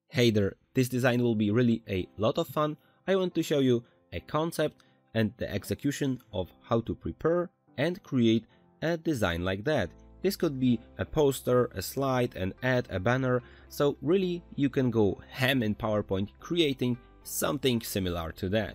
Hey there, this design will be really a lot of fun. I want to show you a concept and the execution of how to prepare and create a design like that. This could be a poster, a slide, an ad, a banner, so really you can go ham in PowerPoint creating something similar to that.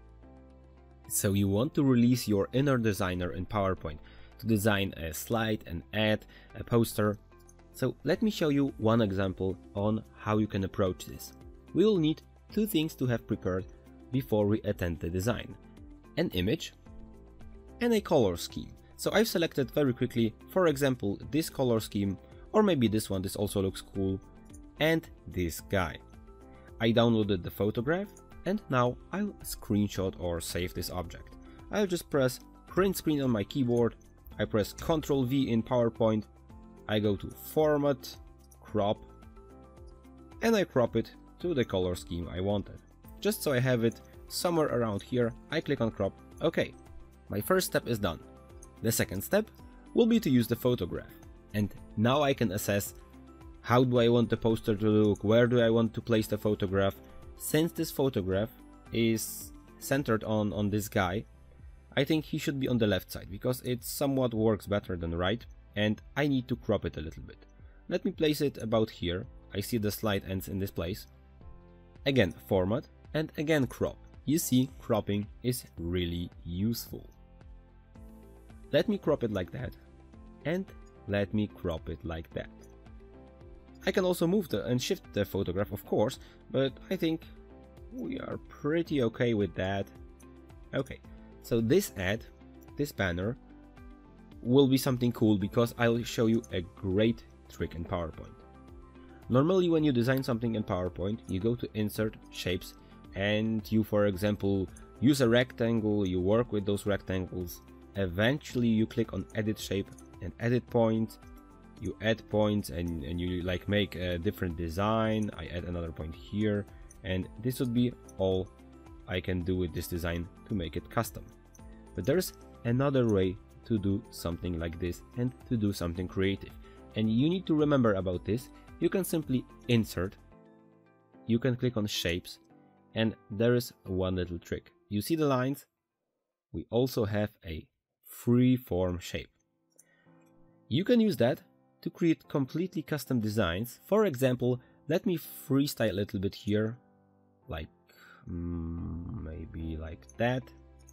So you want to release your inner designer in PowerPoint to design a slide, an ad, a poster. So let me show you one example on how you can approach this. We will need two things to have prepared before we attempt the design: an image and a color scheme. So I've selected very quickly, for example, this color scheme, or maybe this one, this also looks cool, and this guy. I downloaded the photograph and now I'll screenshot or save this object. I'll just press print screen on my keyboard, I press Ctrl V in PowerPoint, I go to Format, Crop, and I crop it to the color scheme I wanted. Just so I have it somewhere around here, I click on Crop. Okay, my first step is done. The second step will be to use the photograph. And now I can assess how do I want the poster to look, where do I want to place the photograph. Since this photograph is centered on this guy, I think he should be on the left side because it somewhat works better than right, and I need to crop it a little bit. Let me place it about here. I see the slide ends in this place. Again, Format, and again Crop. You see, cropping is really useful. Let me crop it like that, and let me crop it like that. I can also move and shift the photograph, of course, but I think we are pretty okay with that. Okay, so this ad, this banner, will be something cool because I'll show you a great trick in PowerPoint. Normally when you design something in PowerPoint, you go to Insert, Shapes, and you, for example, use a rectangle, you work with those rectangles. Eventually you click on Edit Shape and Edit Point, you add points and you like make a different design. I add another point here, and this would be all I can do with this design to make it custom. But there's another way to do something like this and to do something creative, and you need to remember about this. You can simply insert, you can click on Shapes, and there is one little trick. You see the lines? We also have a free-form shape. You can use that to create completely custom designs. For example, let me freestyle a little bit here, like maybe like that.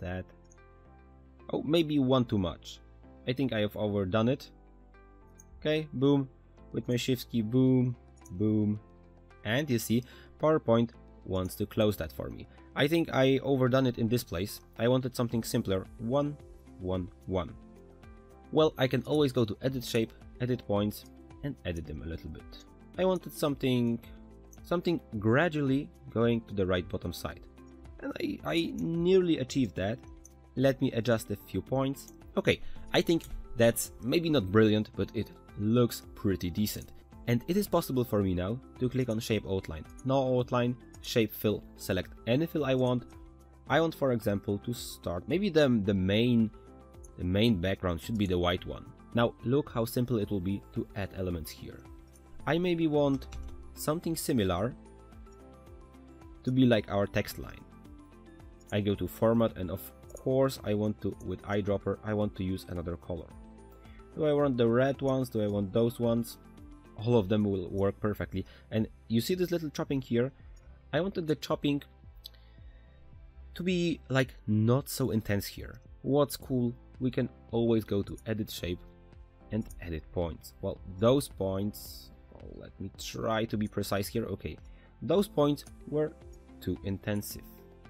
Oh, maybe one too much. I think I have overdone it. Okay, boom, with my shift key, boom, boom, and you see PowerPoint wants to close that for me. I think I overdone it in this place. I wanted something simpler. 1, 1, 1. Well, I can always go to Edit Shape, Edit Points, and edit them a little bit. I wanted something gradually going to the right bottom side, and I nearly achieved that. Let me adjust a few points. Okay, I think that's maybe not brilliant, but it looks pretty decent. And it is possible for me now to click on Shape Outline. No outline, Shape Fill, select any fill I want. I want, for example, to start, maybe the main background should be the white one. Now look how simple it will be to add elements here. I maybe want something similar to be like our text line. I go to Format, and of course I want to, with eyedropper, I want to use another color. Do I want the red ones? Do I want those ones? All of them will work perfectly. And you see this little chopping here? I wanted the chopping to be like not so intense here. What's cool? We can always go to Edit Shape and Edit Points. Well, those points, let me try to be precise here. Okay, those points were too intensive.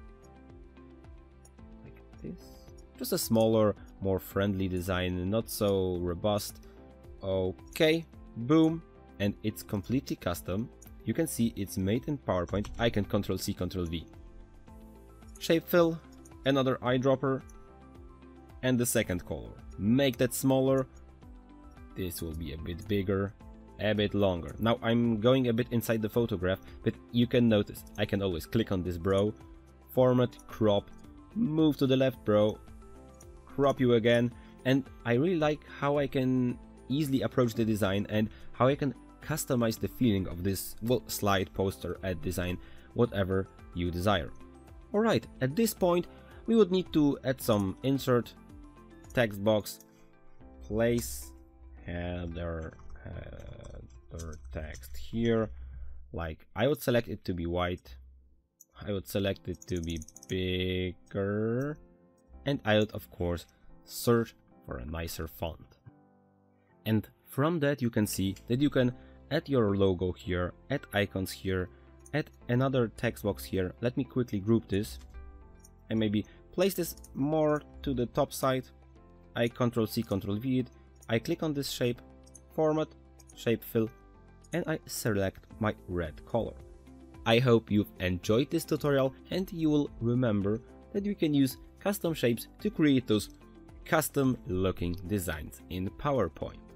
Like this. Just a smaller, more friendly design, not so robust. Okay, boom, and it's completely custom. You can see it's made in PowerPoint. I can Ctrl C, Ctrl V. Shape Fill, another eyedropper, and the second color. Make that smaller. This will be a bit bigger, a bit longer. Now I'm going a bit inside the photograph, but you can notice I can always click on this bro, Format, Crop, move to the left bro, crop you again, and I really like how I can easily approach the design and how I can customize the feeling of this, well, slide, poster, ad design, whatever you desire. Alright, at this point we would need to add some insert, text box, place header text here. Like, I would select it to be white, I would select it to be bigger, and I would of course search for a nicer font. And from that you can see that you can add your logo here, add icons here, add another text box here. Let me quickly group this and maybe place this more to the top side. I Ctrl+C, Ctrl+V it, I click on this shape, format, shape fill, and I select my red color. I hope you've enjoyed this tutorial and you will remember that you can use custom shapes to create those custom looking designs in PowerPoint.